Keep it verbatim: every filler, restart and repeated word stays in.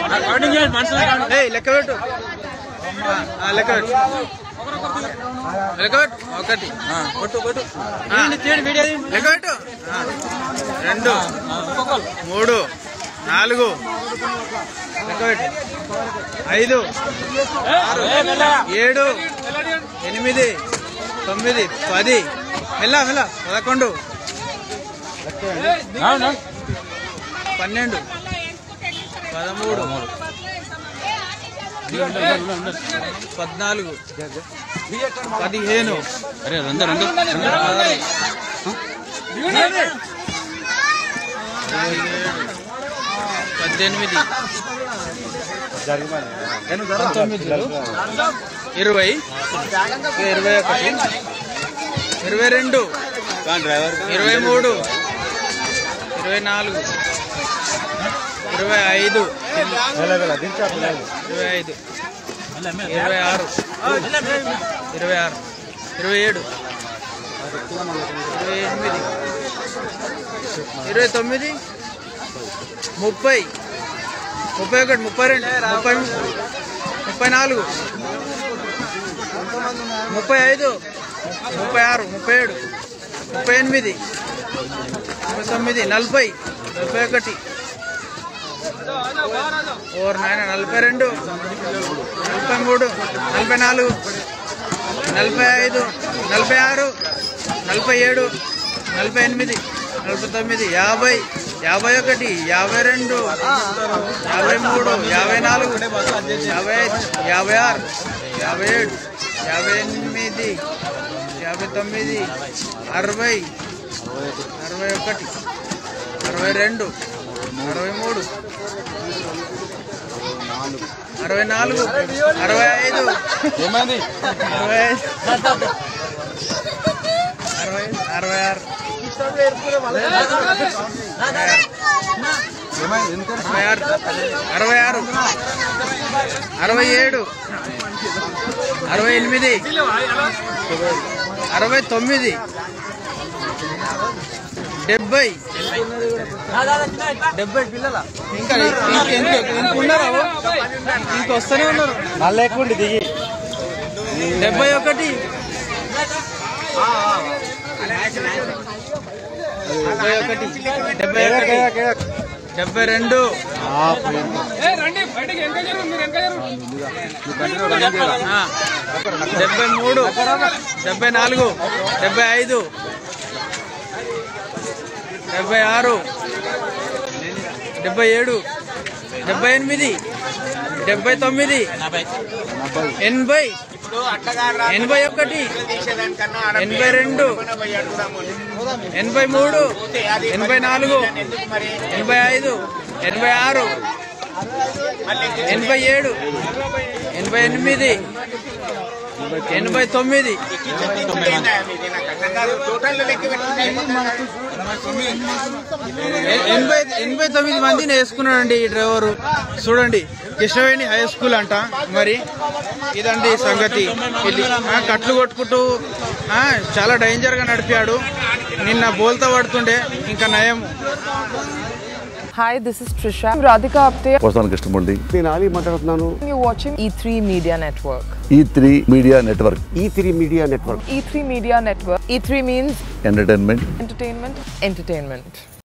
లెక్క పెట్టు లెక్క పెట్టు లెక్క పెట్టు ఒకటి లెక్క పెట్టు రెండు మూడు నాలుగు లెక్క పెట్టు ఐదు ఆరు ఏడు ఎనిమిది తొమ్మిది పది మెల్ల మెల్ల పదకొండు పన్నెండు పదమూడు పద్నాలుగు పదిహేను పద్దెనిమిది పంతొమ్మిది ఇరవై ఇరవై ఒకటి ఇరవై రెండు ఇరవై మూడు ఇరవై నాలుగు ఇరవై ఐదు ఇరవై ఐదు ఇరవై ఆరు ఇరవై ఆరు ఇరవై ఏడు ఇరవై ఎనిమిది ఇరవై తొమ్మిది ముప్పై ముప్పై ఒకటి ముప్పై రెండు ముప్పై ముప్పై నాలుగు ముప్పై ఐదు ముప్పై ఆరు ముప్పై ఏడు ముప్పై ఎనిమిది ముప్పై తొమ్మిది నలభై నలభై ఒకటి ఓర్ నాయన నలభై రెండు నలభై మూడు నలభై నాలుగు నలభై ఐదు నలభై ఆరు నలభై ఏడు నలభై ఎనిమిది నలభై తొమ్మిది యాభై యాభై ఒకటి యాభై రెండు యాభై మూడు యాభై నాలుగు యాభై ఐదు యాభై ఆరు యాభై ఏడు యాభై ఎనిమిది యాభై తొమ్మిది అరవై అరవై ఒకటి అరవై రెండు అరవై మూడు అరవై నాలుగు అరవై ఐదు అరవై అరవై అరవై ఆరు అరవై ఆరు అరవై ఏడు అరవై ఎనిమిది అరవై తొమ్మిది డెబ్బై డెబ్బై పిల్లల ఇంకా ఇంకున్నారా ఇంకొస్తూనే ఉన్నారు మళ్ళీ ఎక్కువ దిగి డెబ్బై ఒకటి డెబ్బై ఒకటి డెబ్బై ఒకటి డెబ్బై రెండు డెబ్బై మూడు డెబ్బై నాలుగు డెబ్బై ఐదు డెబ్బై ఆరు డెబ్బై ఏడు డెబ్బై ఎనిమిది డెబ్బై తొమ్మిది ఎనభై ఎనభై ఒకటి ఎనభై రెండు ఎనభై మూడు ఎనభై నాలుగు ఎనభై ఐదు ఎనభై ఆరు ఎనభై ఏడు ఎనభై ఎనిమిది ఎనభై తొమ్మిది ఎనభై ఎనభై తొమ్మిది మందిని వేసుకున్నాడండి ఈ డ్రైవరు. చూడండి, కృష్ణవేణి హై స్కూల్ అంట. మరి ఇదండి సంగతి. కట్లు కొట్టుకుంటూ చాలా డేంజర్ గా నడిపాడు. నిన్న బోల్తా పడుతుండే, ఇంకా నయం. Hi, this is Trisha. I'm Radhika Apte. Vasan Krishnamurthy. నేను ఆలీ మాట్లాడుతున్నాను. You're watching E three Media Network. E three Media Network. E three Media Network. E three Media Network. E three means Entertainment. entertainment. Entertainment.